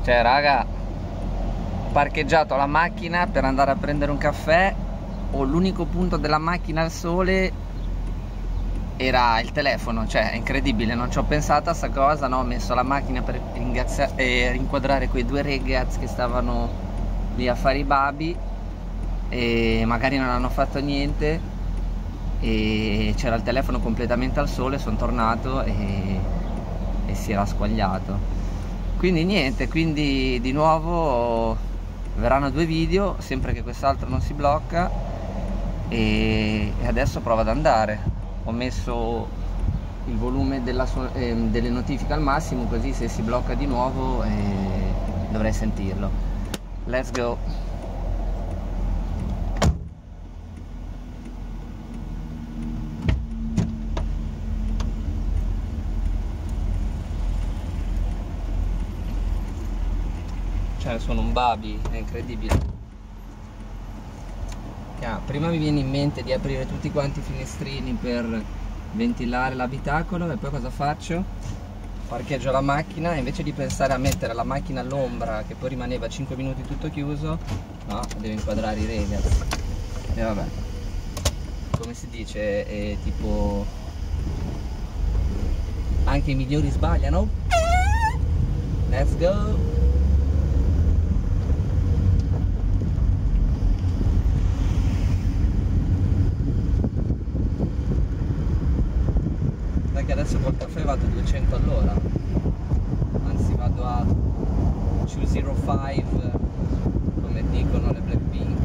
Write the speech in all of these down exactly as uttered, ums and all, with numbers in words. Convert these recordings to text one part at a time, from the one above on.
Cioè raga, ho parcheggiato la macchina per andare a prendere un caffè, ho l'unico punto della macchina al sole era il telefono, cioè è incredibile, non ci ho pensato a sta cosa, no? Ho messo la macchina per eh, rinquadrare quei due ragazzi che stavano lì a fare i babi e magari non hanno fatto niente e c'era il telefono completamente al sole, sono tornato e, e si era squagliato. Quindi niente, quindi di nuovo verranno due video, sempre che quest'altro non si blocca e, e adesso provo ad andare. Ho messo il volume della eh, delle notifiche al massimo, così se si blocca di nuovo eh, dovrei sentirlo. Let's go. Cioè sono un baby, è incredibile. Ah, prima mi viene in mente di aprire tutti quanti i finestrini per ventilare l'abitacolo e poi cosa faccio? Parcheggio la macchina e invece di pensare a mettere la macchina all'ombra che poi rimaneva cinque minuti tutto chiuso, no, devo inquadrare i ragazzi. E vabbè, come si dice, è tipo anche i migliori sbagliano. Let's go. Che adesso col caffè vado a duecento all'ora, anzi vado a duecentocinque come dicono le Blackpink.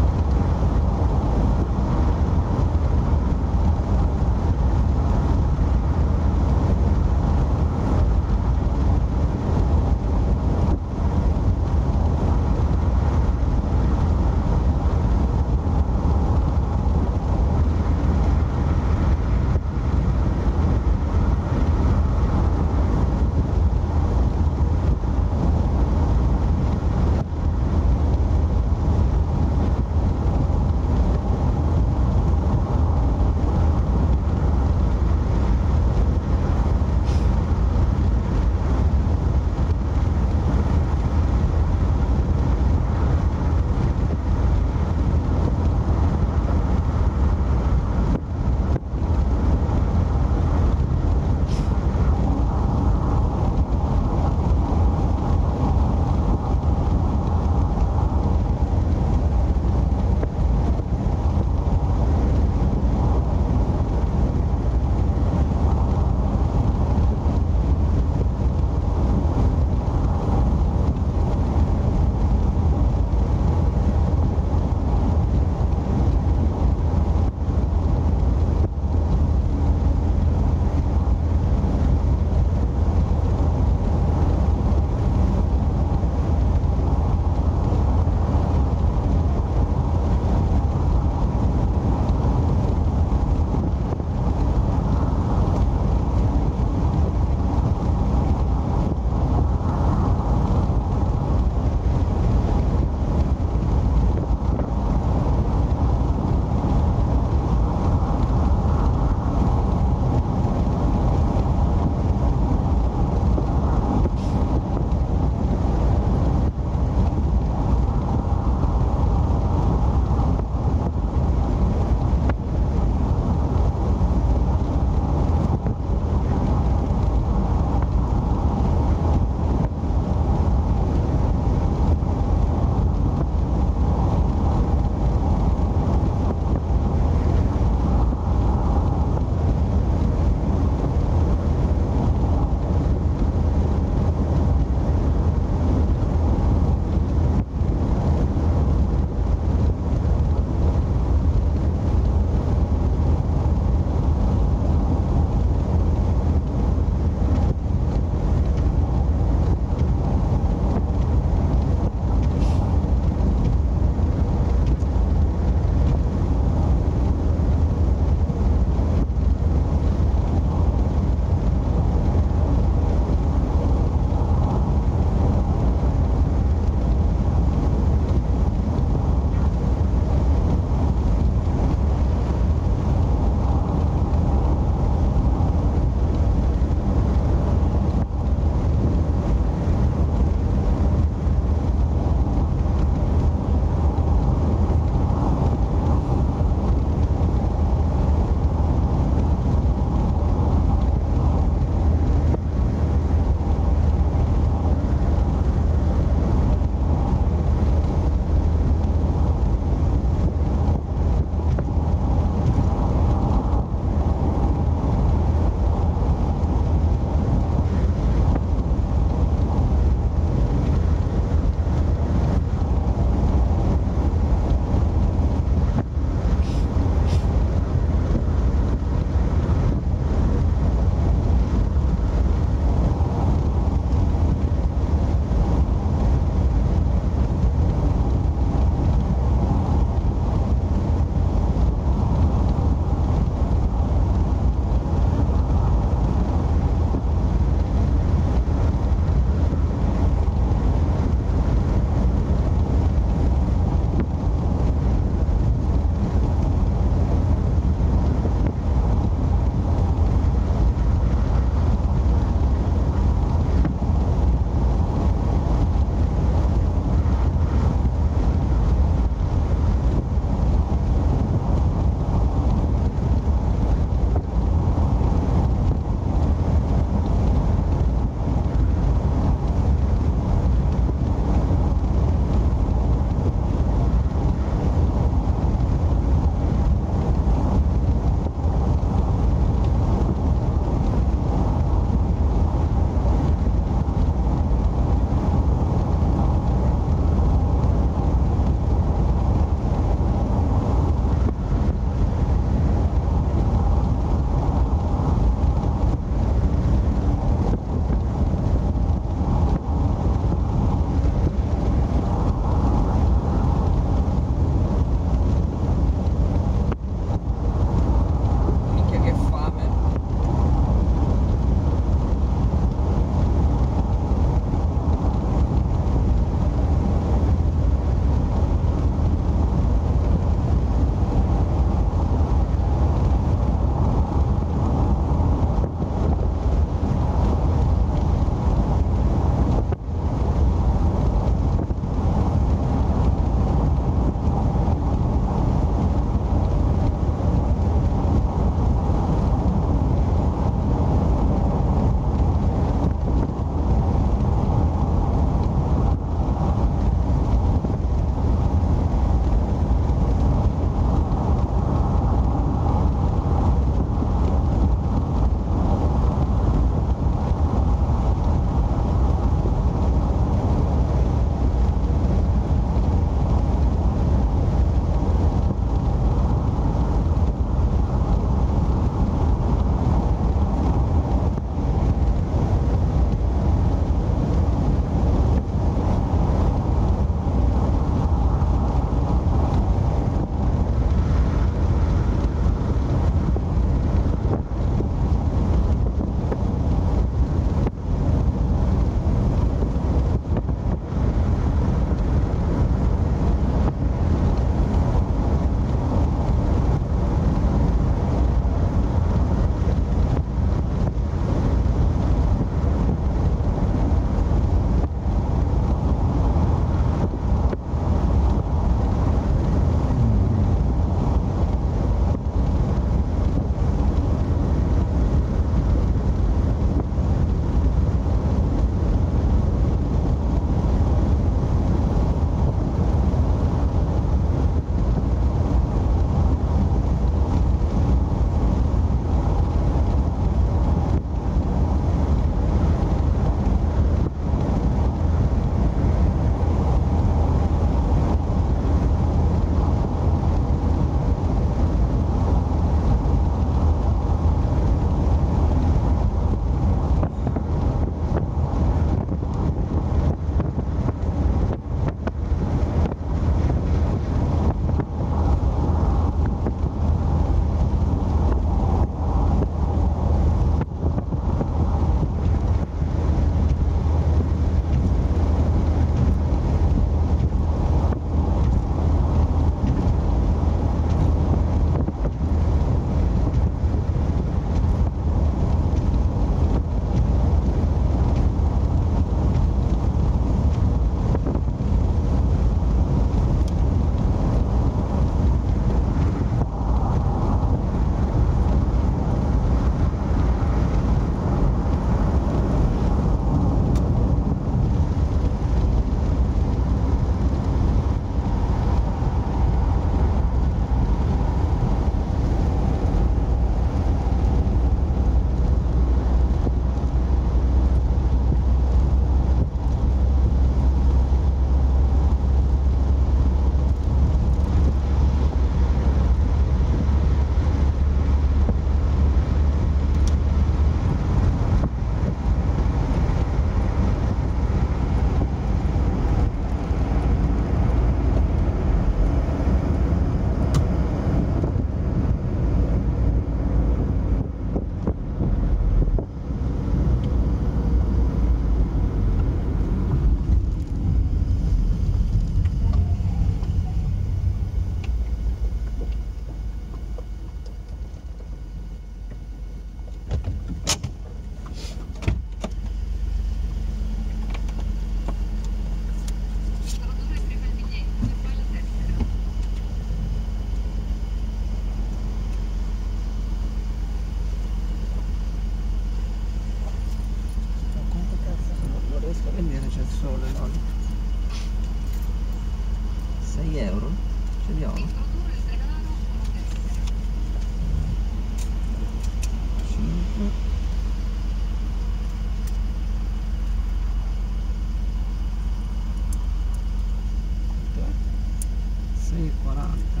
sei e quaranta.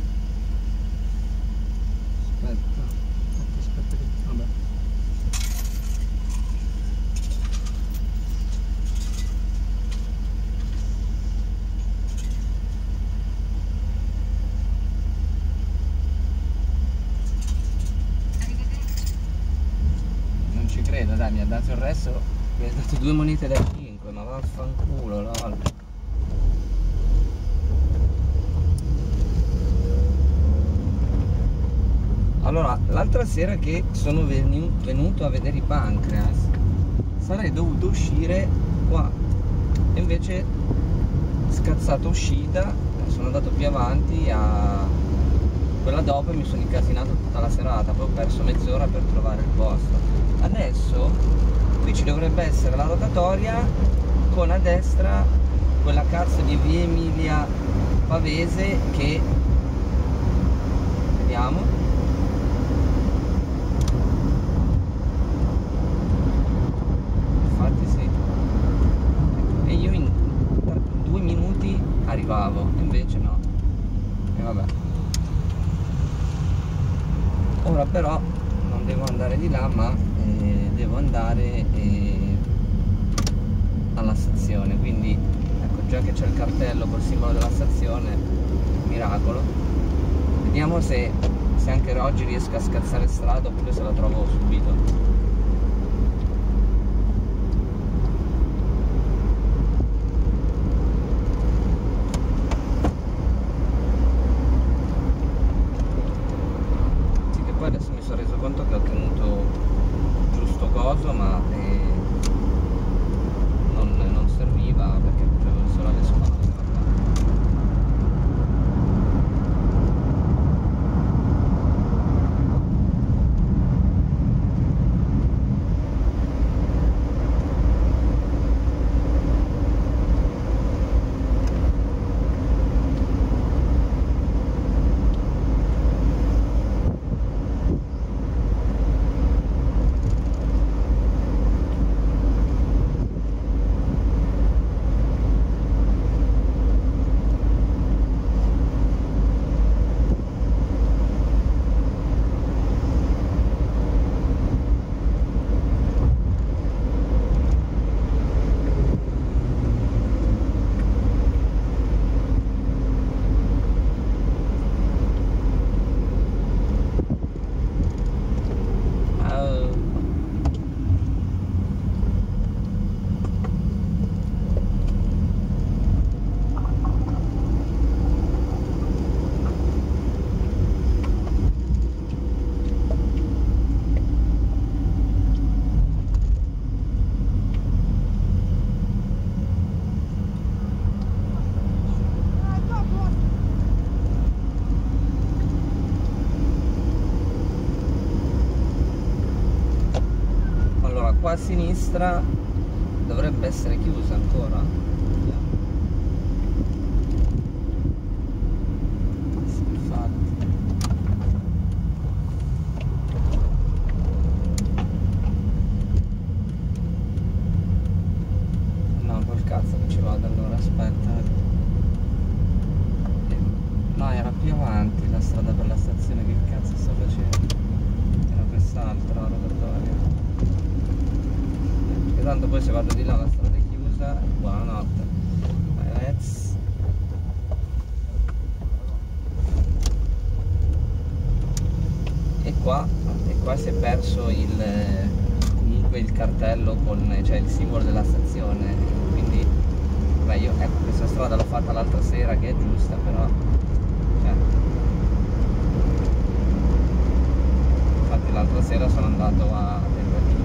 Aspetta, aspetta, aspetta che... vabbè. Non ci credo, dai, mi ha dato il resto, mi ha dato due monete da cinque, ma vaffanculo, lol. Allora, l'altra sera che sono venuto a vedere i Pancreas, sarei dovuto uscire qua, e invece scazzato uscita, sono andato più avanti a quella dopo e mi sono incasinato tutta la serata, poi ho perso mezz'ora per trovare il posto. Adesso qui ci dovrebbe essere la rotatoria con a destra quella cazzo di via Emilia Pavese che... vediamo. Arrivavo, invece no, e vabbè. Ora però non devo andare di là, ma eh, devo andare eh, alla stazione, quindi ecco già che c'è il cartello col simbolo della stazione, miracolo. Vediamo se, se anche oggi riesco a scazzare strada oppure se la trovo subito. Conto che ho tenuto giusto coso, ma eh, non, non serviva perché avevo solo alle spalle. Qua a sinistra dovrebbe essere chiusa ancora. Sì, infatti. No, col cazzo che ci vado allora, aspetta. No, era più avanti la strada per la stazione, che cazzo sto facendo? Era quest'altra rotatoria. Tanto poi se vado di là la strada è chiusa, buonanotte. Let's. E qua, e qua si è perso il comunque il cartello con, cioè il simbolo della stazione, quindi beh, io ecco questa strada l'ho fatta l'altra sera che è giusta, però cioè, infatti l'altra sera sono andato a tentativo.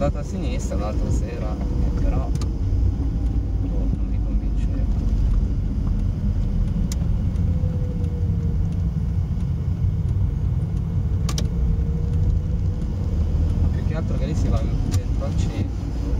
dato a sinistra l'altra sera, eh, però boh, non mi convinceva. Ma più che altro che lì si va dentro al centro.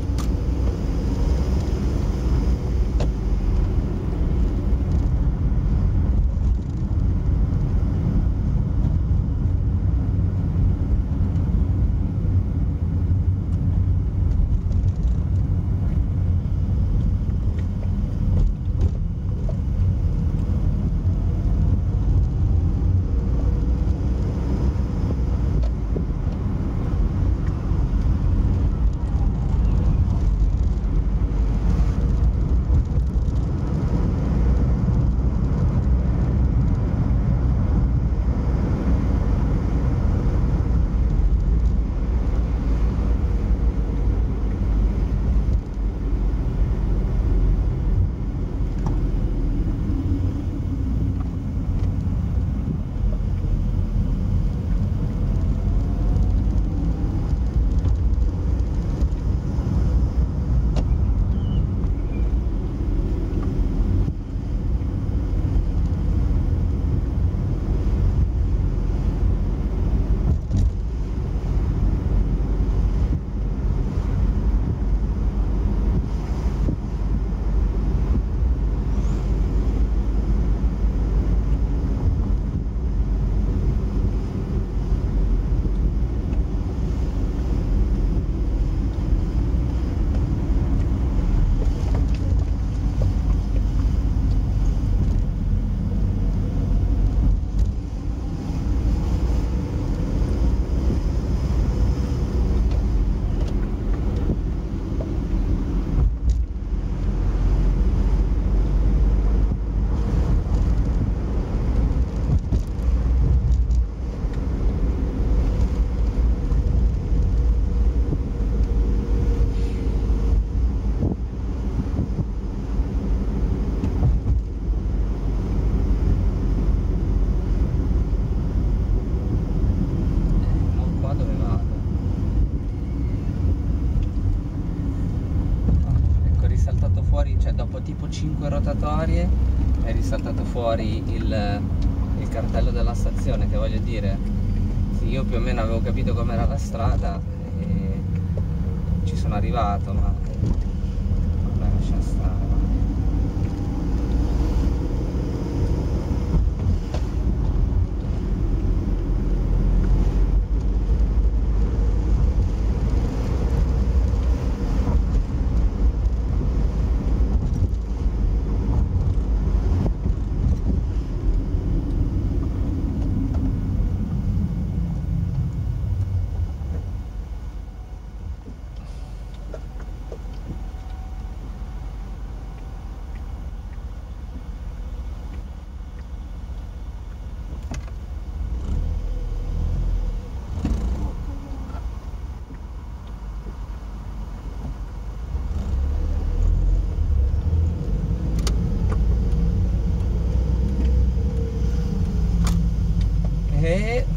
Tipo cinque rotatorie è risaltato fuori il, il cartello della stazione, che voglio dire, sì, io più o meno avevo capito com'era la strada e ci sono arrivato, ma vabbè, lascia stare. E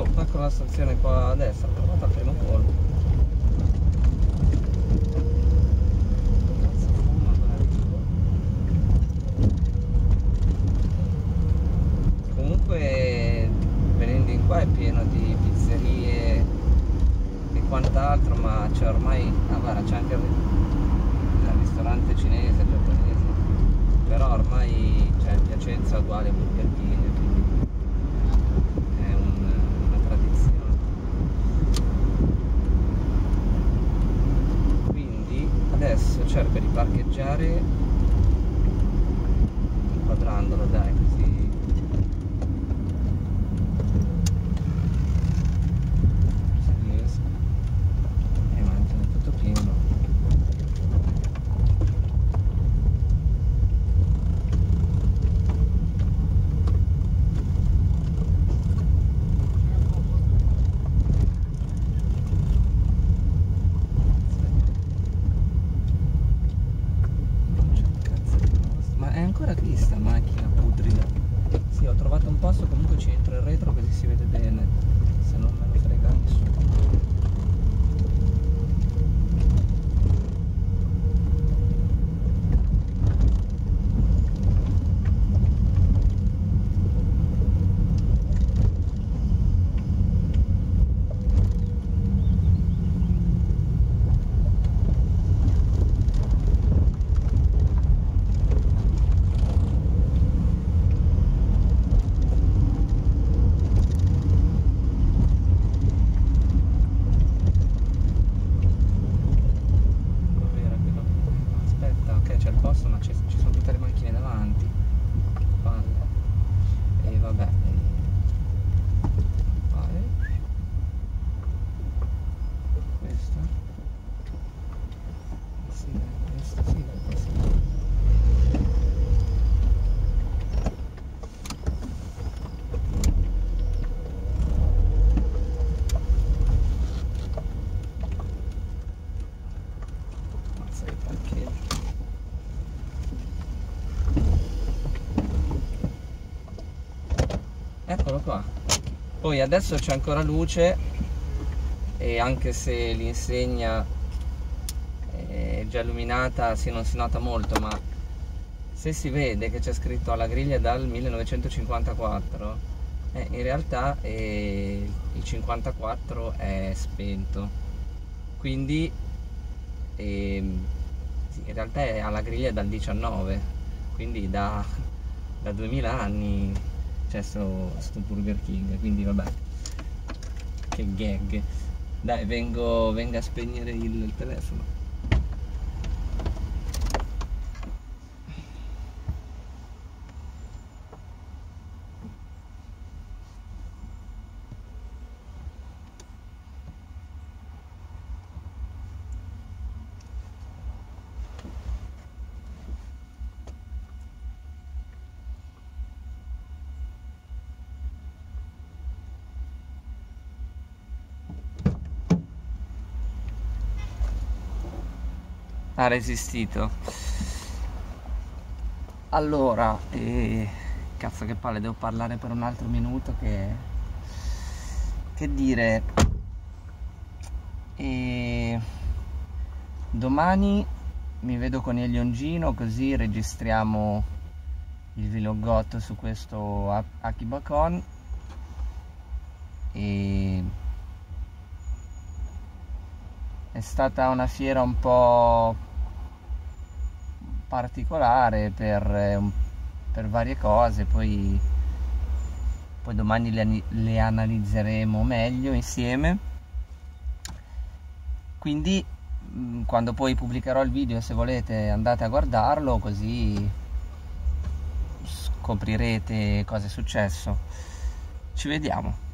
ecco la stazione qua a destra, l'ho trovata al primo colpo. Cazzo fuma, comunque venendo in qua è pieno di pizzerie e quant'altro, ma c'è ormai, ah guarda, c'è anche il, il ristorante cinese, giapponese, però ormai c'è cioè, Piacenza uguale a Burger King, quindi è un, una tradizione. Quindi adesso cerco di parcheggiare inquadrandolo, dai, così se riesco. E ma è tutto pieno. È ancora qui sta macchina pudrida. Sì, ho trovato un posto, comunque ci entro in retro così si vede bene, se non me lo frega nessuno. Ma ci sono tutte le macchine davanti, palle. E vabbè, palle. Questa sì, questa sì, questa mazza di parcheggio. Eccolo qua. Poi adesso c'è ancora luce e anche se l'insegna è già illuminata, sì, non si nota molto, ma se si vede che c'è scritto alla griglia dal millenovecentocinquantaquattro, eh, in realtà eh, il cinquantaquattro è spento, quindi eh, in realtà è alla griglia dal diciannove, quindi da, da duemila anni c'è sto, sto Burger King, quindi vabbè, che gag. Dai, vengo, vengo a spegnere il, il telefono. Ha resistito. Allora, eh, cazzo che palle, devo parlare per un altro minuto, che, che dire. E domani mi vedo con Elionggino, così registriamo il vlogotto su questo Akibacon. E è stata una fiera un po' particolare per, per varie cose, poi, poi domani le, le analizzeremo meglio insieme. Quindi quando poi pubblicherò il video, se volete andate a guardarlo, così scoprirete cosa è successo. Ci vediamo.